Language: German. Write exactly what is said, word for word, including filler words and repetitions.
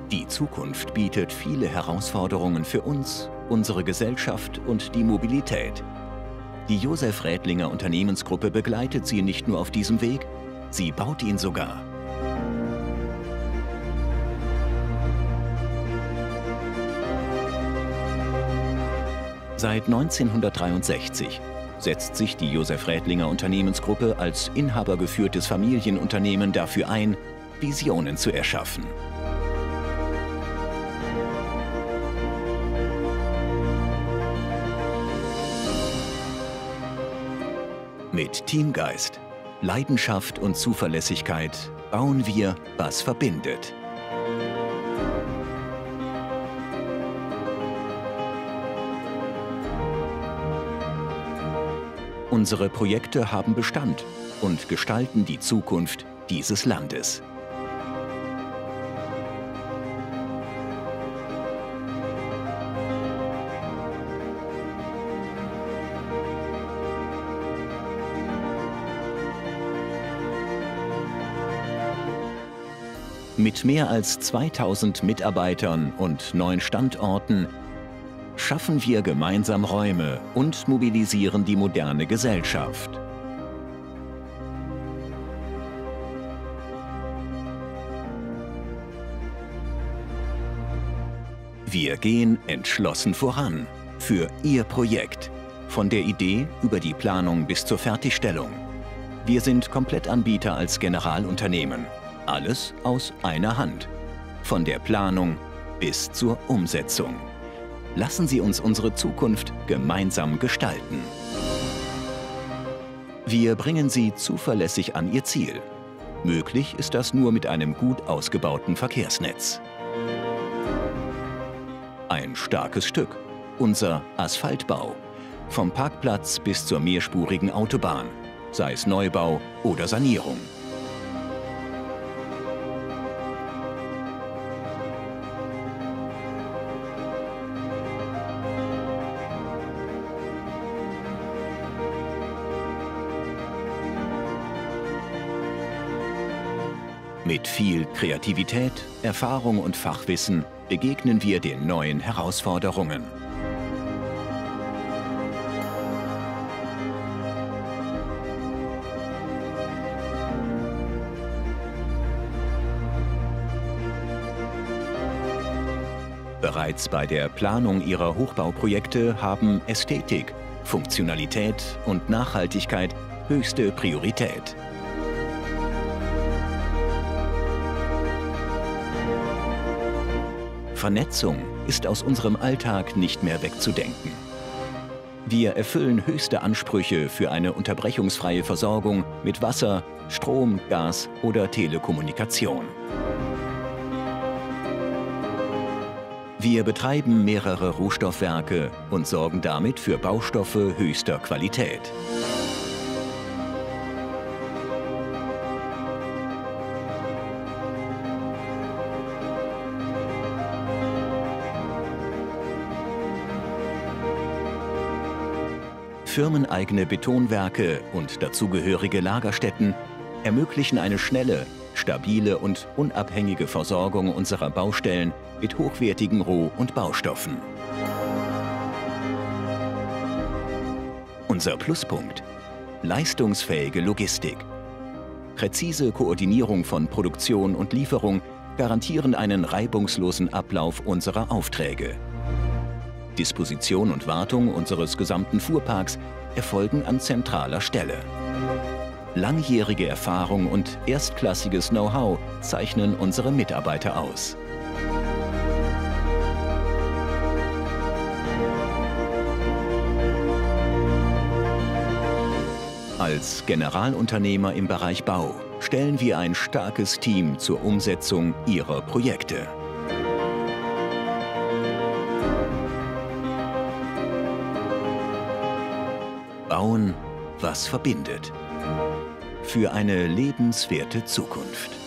Die Zukunft bietet viele Herausforderungen für uns, unsere Gesellschaft und die Mobilität. Die Josef Rädlinger Unternehmensgruppe begleitet Sie nicht nur auf diesem Weg, sie baut ihn sogar. Seit neunzehnhundertdreiundsechzig setzt sich die Josef Rädlinger Unternehmensgruppe als inhabergeführtes Familienunternehmen dafür ein, Visionen zu erschaffen. Mit Teamgeist, Leidenschaft und Zuverlässigkeit bauen wir, was verbindet. Unsere Projekte haben Bestand und gestalten die Zukunft dieses Landes. Mit mehr als zweitausend Mitarbeitern und neun Standorten schaffen wir gemeinsam Räume und mobilisieren die moderne Gesellschaft. Wir gehen entschlossen voran für Ihr Projekt, von der Idee über die Planung bis zur Fertigstellung. Wir sind Komplettanbieter als Generalunternehmen. Alles aus einer Hand. Von der Planung bis zur Umsetzung. Lassen Sie uns unsere Zukunft gemeinsam gestalten. Wir bringen Sie zuverlässig an Ihr Ziel. Möglich ist das nur mit einem gut ausgebauten Verkehrsnetz. Ein starkes Stück, unser Asphaltbau. Vom Parkplatz bis zur mehrspurigen Autobahn, sei es Neubau oder Sanierung. Mit viel Kreativität, Erfahrung und Fachwissen begegnen wir den neuen Herausforderungen. Bereits bei der Planung Ihrer Hochbauprojekte haben Ästhetik, Funktionalität und Nachhaltigkeit höchste Priorität. Vernetzung ist aus unserem Alltag nicht mehr wegzudenken. Wir erfüllen höchste Ansprüche für eine unterbrechungsfreie Versorgung mit Wasser, Strom, Gas oder Telekommunikation. Wir betreiben mehrere Rohstoffwerke und sorgen damit für Baustoffe höchster Qualität. Firmeneigene Betonwerke und dazugehörige Lagerstätten ermöglichen eine schnelle, stabile und unabhängige Versorgung unserer Baustellen mit hochwertigen Roh- und Baustoffen. Unser Pluspunkt: leistungsfähige Logistik. Präzise Koordinierung von Produktion und Lieferung garantieren einen reibungslosen Ablauf unserer Aufträge. Disposition und Wartung unseres gesamten Fuhrparks erfolgen an zentraler Stelle. Langjährige Erfahrung und erstklassiges Know-how zeichnen unsere Mitarbeiter aus. Als Generalunternehmer im Bereich Bau stellen wir ein starkes Team zur Umsetzung Ihrer Projekte. Bauen, was verbindet. Für eine lebenswerte Zukunft.